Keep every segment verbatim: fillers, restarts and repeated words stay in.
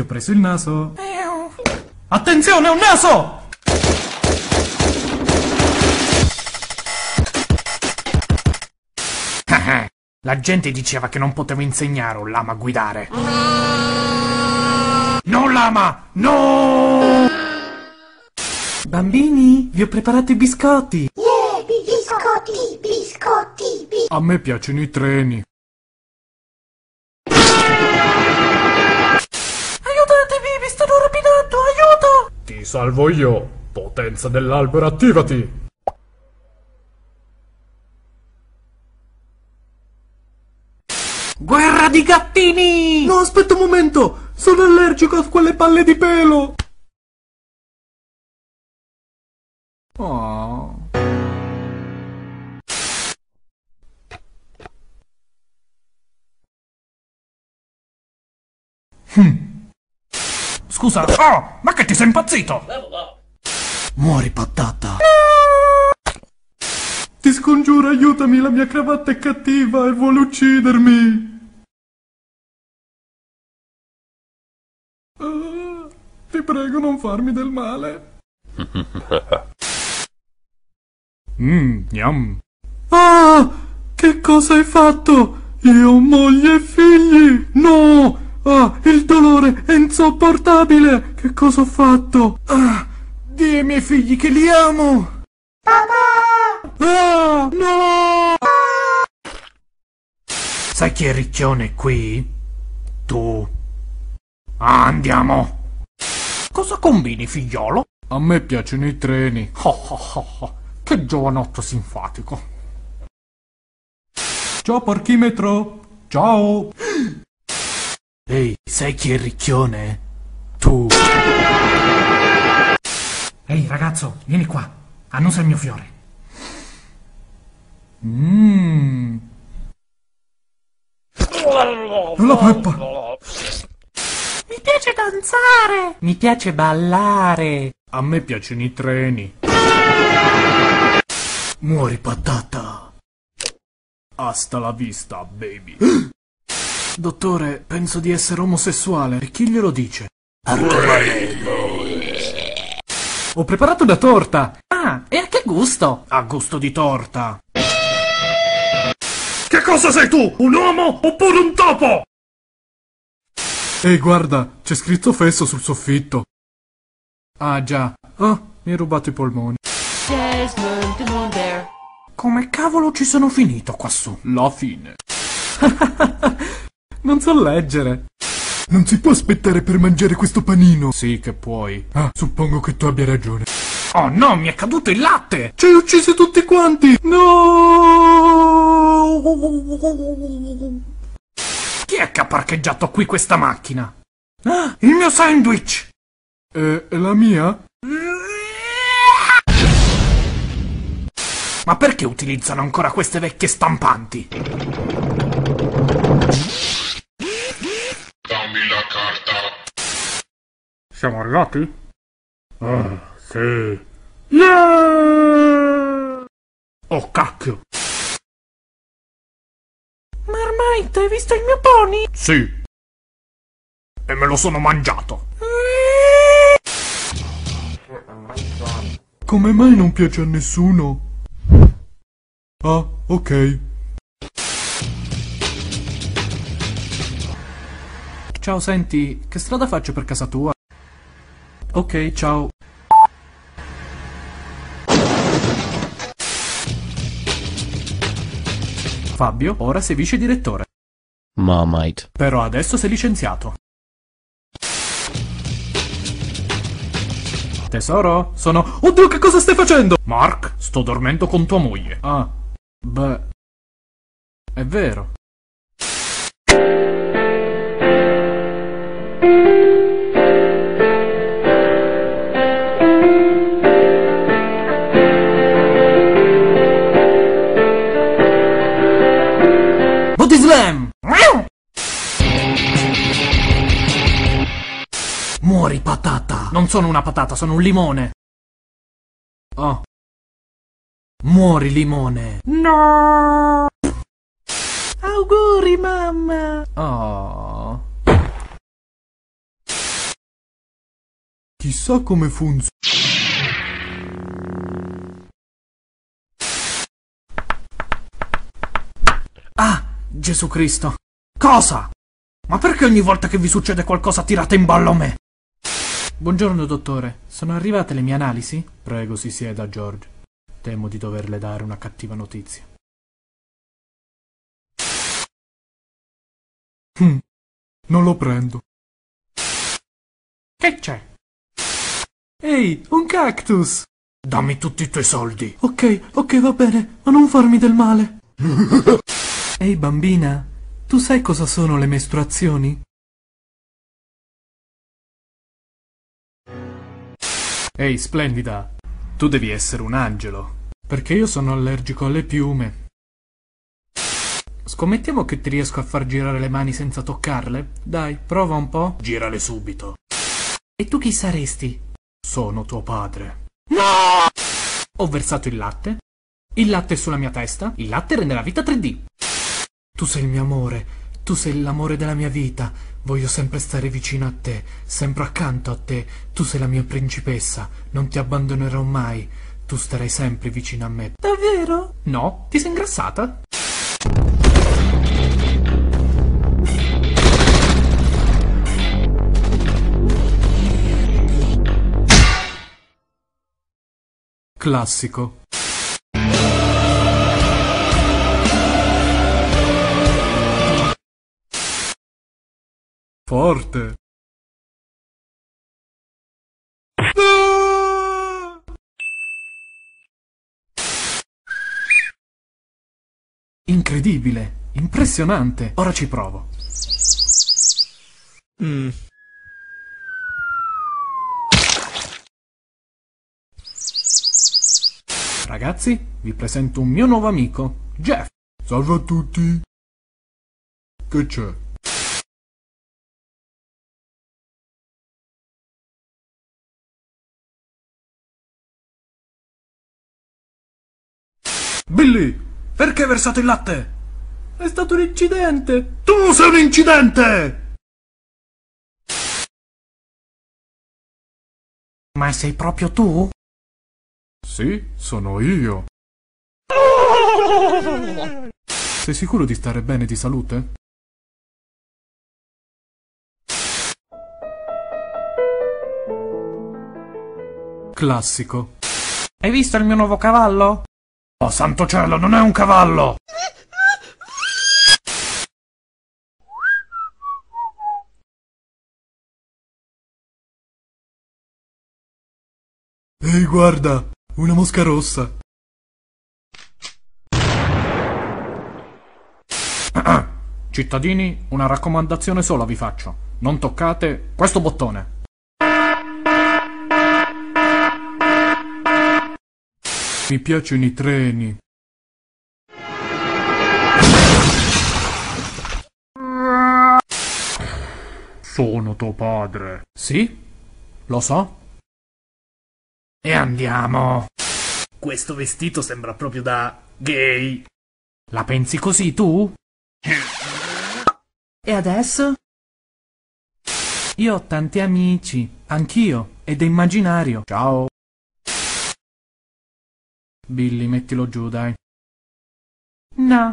preso il naso. Attenzione, un naso! La gente diceva che non potevo insegnare un lama a guidare. No, lama! No! Bambini, vi ho preparato i biscotti. Yeah, biscotti, biscotti, biscotti. A me piacciono i treni. Aiutatevi, mi stanno rapinando, aiuto! Ti salvo io, potenza dell'albero, attivati! Guerra di gattini! No, aspetta un momento! Sono allergico a quelle palle di pelo! Oh. Hm. Scusa, oh, ma che ti sei impazzito? Muori, patata! Ti scongiuro, aiutami, la mia cravatta è cattiva e vuole uccidermi! Uh, ti prego, non farmi del male. Mmm, yum. Ah! Che cosa hai fatto? Io ho moglie e figli! No! Ah, il dolore è insopportabile! Che cosa ho fatto? Ah! Dì ai miei figli che li amo! Papà! Ah! No! Sai chi è ricchione qui? Tu. Ah, andiamo! Cosa combini, figliolo? A me piacciono i treni. Oh, oh, oh, oh. Che giovanotto simpatico. Ciao, porchimetro! Ciao! Ehi, sai chi è ricchione? Tu. Ehi, ragazzo, vieni qua. Annusa il mio fiore. Mmm. La peppa. Mi piace danzare. Mi piace ballare. A me piacciono i treni. Muori, patata. Hasta la vista, baby. Dottore, penso di essere omosessuale. E chi glielo dice? Ho preparato una torta. Ah, e a che gusto? A gusto di torta. Che cosa sei tu? Un uomo oppure un topo? Ehi, guarda, c'è scritto fesso sul soffitto. Ah, già. Ah, mi hai rubato i polmoni. Desmond, the Moon Bear. Come cavolo ci sono finito quassù? La fine. Non so leggere. Non si può aspettare per mangiare questo panino. Sì, che puoi. Ah, suppongo che tu abbia ragione. Oh no, mi è caduto il latte! Ci hai uccisi tutti quanti! No! Chi è che ha parcheggiato qui questa macchina? Ah, il mio sandwich! Eh, è la mia? Ma perché utilizzano ancora queste vecchie stampanti? Dammi la carta. Siamo arrivati? Ah, sì. Yeah! Oh, cacchio! Marmite, hai visto il mio pony? Sì. E me lo sono mangiato. Come mai non piace a nessuno? Ah, ok. Ciao, senti, che strada faccio per casa tua? Ok, ciao. Fabio, ora sei vice direttore. Marmite. Però adesso sei licenziato. Tesoro, sono... Oddio, che cosa stai facendo? Mark, sto dormendo con tua moglie. Ah, beh... È vero. Body slam! Muori, patata! Non sono una patata, sono un limone! Oh. Muori, limone! No! Auguri, mamma! Oh. Chissà come funziona. Ah, Gesù Cristo. Cosa? Ma perché ogni volta che vi succede qualcosa tirate in ballo me? Buongiorno, dottore. Sono arrivate le mie analisi? Prego, si sieda, George. Temo di doverle dare una cattiva notizia. Hm, non lo prendo. Che c'è? Ehi, un cactus! Dammi tutti i tuoi soldi. Ok, ok, va bene, ma non farmi del male. Ehi, bambina, tu sai cosa sono le mestruazioni? Ehi, splendida, tu devi essere un angelo, perché io sono allergico alle piume. Scommettiamo che ti riesco a far girare le mani senza toccarle? Dai, prova un po'. Girale subito. E tu chi saresti? Sono tuo padre. No! Ho versato il latte. Il latte è sulla mia testa. Il latte rende la vita tre D. Tu sei il mio amore. Tu sei l'amore della mia vita. Voglio sempre stare vicino a te, sempre accanto a te. Tu sei la mia principessa. Non ti abbandonerò mai. Tu starai sempre vicino a me. Davvero? No? Ti sei ingrassata? Classico. Forte. Ah! Incredibile, impressionante. Ora ci provo. Mm. Ragazzi, vi presento un mio nuovo amico, Jeff. Salve a tutti. Che c'è? Billy, perché hai versato il latte? È stato un incidente. Tu sei un incidente! Ma sei proprio tu? Sì, sono io. Sei sicuro di stare bene di salute? Classico. Hai visto il mio nuovo cavallo? Oh, santo cielo, non è un cavallo! Ehi, guarda! Una mosca rossa. Cittadini, una raccomandazione sola vi faccio. Non toccate questo bottone. Mi piacciono i treni. Sono tuo padre. Sì? Lo so. E andiamo. Questo vestito sembra proprio da gay. La pensi così tu? E adesso? Io ho tanti amici, anch'io, ed è immaginario. Ciao. Billy, mettilo giù, dai. No.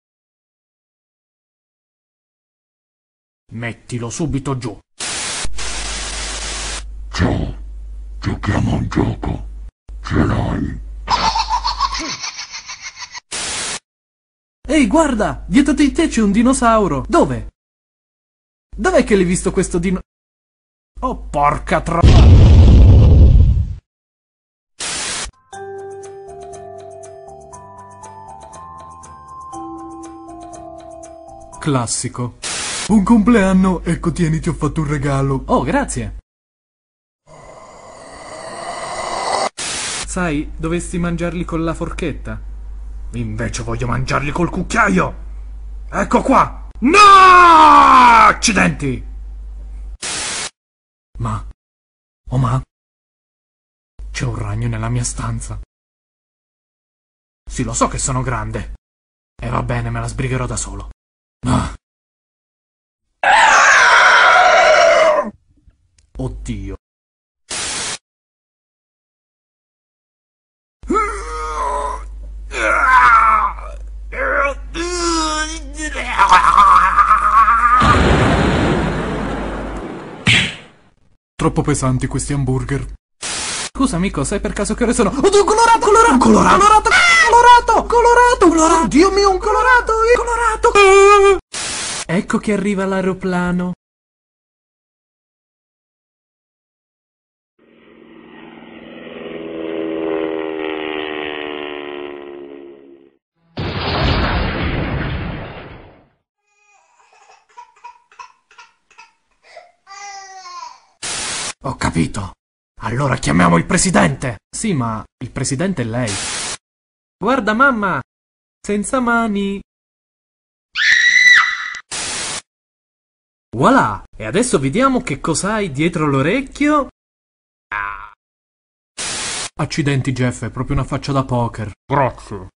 Mettilo subito giù. Ciao, giochiamo a un gioco. Ce l'hai? Ehi, guarda! Dietro di te c'è un dinosauro! Dove? Dov'è che l'hai visto questo dino... Oh, porca tro... Classico. Buon compleanno, ecco tieni, ti ho fatto un regalo. Oh, grazie. Sai, dovresti mangiarli con la forchetta. Invece voglio mangiarli col cucchiaio. Ecco qua. No! Accidenti! Ma... Oh, ma... C'è un ragno nella mia stanza. Sì, lo so che sono grande. E va bene, me la sbrigherò da solo. Ah. Oddio. troppo pesanti questi hamburger. Scusa amico, sai per caso che ore sono? Oddio, colorato, colorato, colorato, colorato, colorato, colorato, colorato, Dio mio, un colorato, colorato. Ecco che arriva l'aeroplano. Ho capito. Allora chiamiamo il presidente. Sì, ma il presidente è lei. Guarda mamma, senza mani. Voilà! E adesso vediamo che cos'hai dietro l'orecchio. Ah. Accidenti Jeff, è proprio una faccia da poker. Grazie.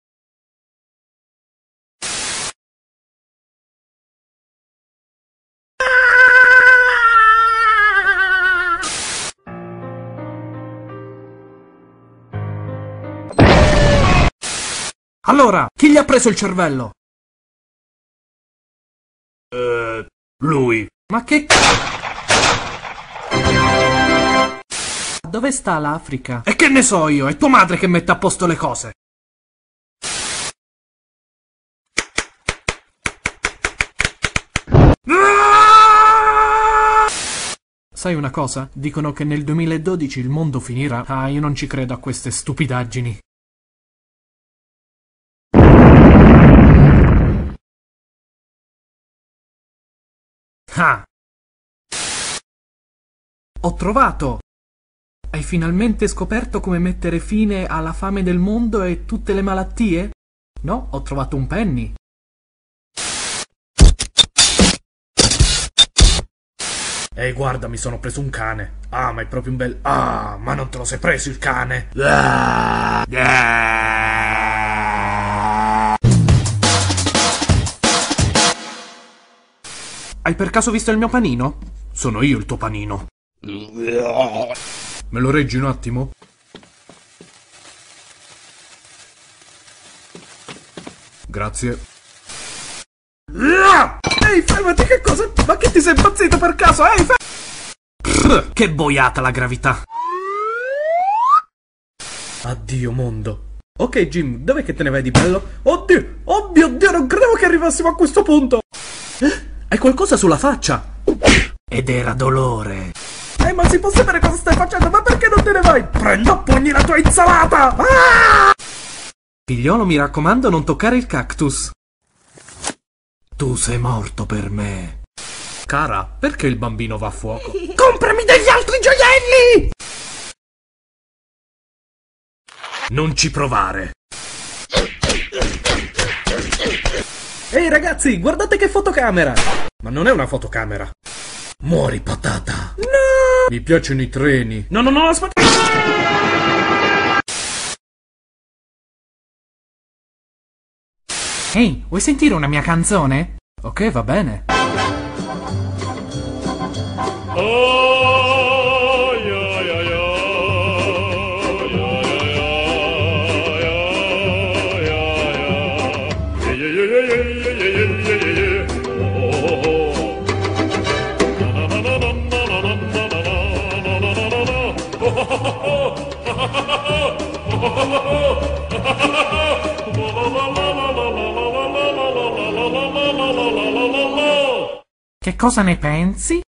Allora, chi gli ha preso il cervello? Eh, lui. Ma che... Dove sta l'Africa? E che ne so io, è tua madre che mette a posto le cose. Sai una cosa? Dicono che nel duemiladodici il mondo finirà. Ah, io non ci credo a queste stupidaggini. Ah! Ho trovato! Hai finalmente scoperto come mettere fine alla fame del mondo e tutte le malattie? No, ho trovato un penny. Ehi, guarda, mi sono preso un cane. Ah, ma è proprio un bel... Ah, ma non te lo sei preso il cane? Ah, ah. Hai per caso visto il mio panino? Sono io il tuo panino. Me lo reggi un attimo? Grazie. Ehi, fermati, che cosa? Ma che ti sei impazzito per caso? Ehi, fermati! Che boiata la gravità! Addio mondo. Ok Jim, dov'è che te ne vai di bello? Oddio, oh mio Dio, non credevo che arrivassimo a questo punto! Eh? Hai qualcosa sulla faccia? Ed era dolore. Eh, ma si può sapere cosa stai facendo? Ma perché non te ne vai? Prendo a pugni la tua insalata! Ah! Figliolo, mi raccomando, non toccare il cactus. Tu sei morto per me. Cara, perché il bambino va a fuoco? Comprami degli altri gioielli! Non ci provare. Ehi ragazzi, guardate che fotocamera! Ma non è una fotocamera. Muori patata. No! Mi piacciono i treni. No, no, no, aspetta. Ehi, vuoi sentire una mia canzone? Ok, va bene. Che cosa ne pensi?